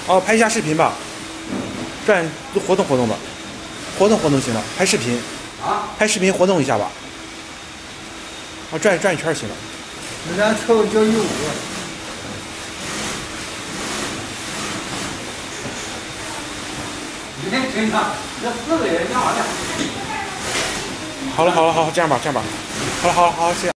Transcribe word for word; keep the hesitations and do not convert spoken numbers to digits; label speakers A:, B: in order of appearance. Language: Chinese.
A: 哦，拍一下视频吧，转活动活动吧，活动活动行了，拍视频。
B: 啊？
A: 拍视频活动一下吧。啊，转转一圈行了。
B: 那咱凑交一五。你看真的，这四个人干啥呢？
A: 好了好了好了，这样吧这样吧，好了好了好了，谢谢。